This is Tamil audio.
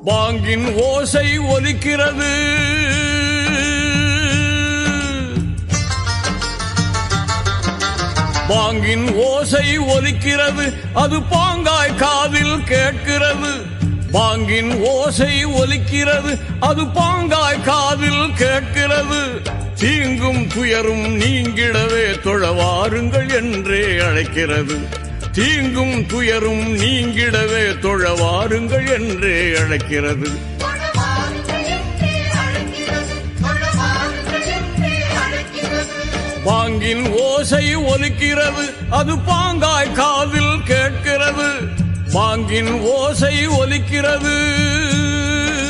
பாங்கின் ஓசை ஒலிக்கிறது. பாங்கின் ஓசை ஒலிக்கிறது, அது பாங்காய் காதில் கேட்கிறது. பாங்கின் ஓசை ஒலிக்கிறது, அது பாங்காய் காதில் கேட்கிறது. தீங்கும் துயரும் நீங்கிடவே தொழவாருங்கள் என்றே அழைக்கிறது. தீங்கும் துயரும் நீங்கிடவே தொழவாருங்கள் என்றே அழைக்கிறது. பாங்கின் ஓசை ஒலிக்கிறது, அது பாங்காய் காதில் கேட்கிறது. பாங்கின் ஓசை ஒலிக்கிறது.